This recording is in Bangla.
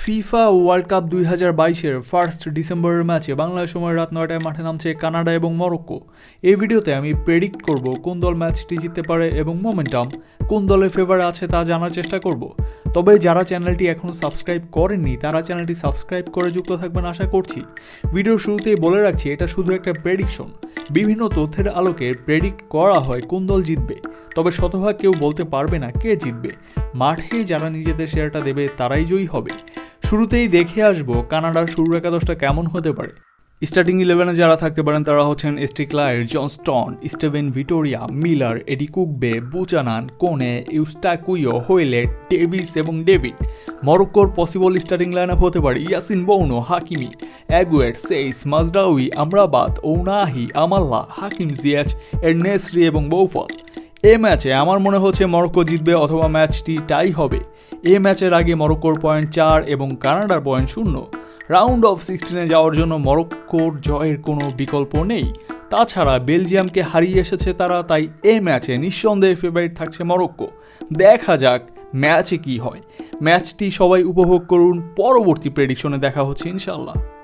ফিফা ওয়ার্ল্ড কাপ 2022-এর 1 ডিসেম্বরের ম্যাচে বাংলাদেশ সময় রাত 9টায় মাঠে নামছে কানাডা এবং মরক্কো। এই ভিডিওতে আমি প্রেডিক্ট করব কোন দল ম্যাচটি জিততে পারে এবং মোমেন্টাম কোন দলের ফেভারে আছে তা জানার চেষ্টা করব। তবে যারা চ্যানেলটি এখনও সাবস্ক্রাইব করেননি তারা চ্যানেলটি সাবস্ক্রাইব করে যুক্ত থাকবেন আশা করছি। ভিডিওর শুরুতেই বলে রাখছি এটা শুধু একটা প্রেডিকশন, বিভিন্ন তথ্যের আলোকে প্রেডিক্ট করা হয় কোন দল জিতবে, তবে শতভাগ কেউ বলতে পারবে না কে জিতবে। মাঠে যারা নিজেদের শেয়ারটা দেবে তারাই জয়ী হবে। শুরুতেই দেখে আসবো কানাডার শুরুর একাদশটা কেমন হতে পারে। স্টার্টিং 11-এ যারা থাকতে পারেন তারা হচ্ছেন St Clair, Johnston, Steven Vitoria, Miller, Adekugbe, Buchanan, Kone, Eustaquio, Hoilett, Davies এবং ডেভিড। মরক্কোর পসিবল স্টার্টিং লাইন আপ হতে পারে ইয়াসিন বৌনো, হাকিমি, অ্যাগুয়েট, সেইস, মাজরাউই, আমরাবাদ, ওনাহি, আমাল্লা, হাকিম জিয়াচ, এরনেসরি এবং বৌফল। এ ম্যাচে আমার মনে হচ্ছে মরক্কো জিতবে অথবা ম্যাচটি টাই হবে। এ ম্যাচের আগে মরক্কোর পয়েন্ট 4 এবং কানাডার পয়েন্ট 0। রাউন্ড অফ 16-এ যাওয়ার জন্য মরক্কোর জয়ের কোনো বিকল্প নেই। তাছাড়া বেলজিয়ামকে হারিয়ে এসেছে তারা, তাই এ ম্যাচে নিঃসন্দেহে ফেভারিট থাকছে মরক্কো। দেখা যাক ম্যাচে কি হয়। ম্যাচটি সবাই উপভোগ করুন। পরবর্তী প্রেডিকশনে দেখা হচ্ছে ইনশাল্লাহ।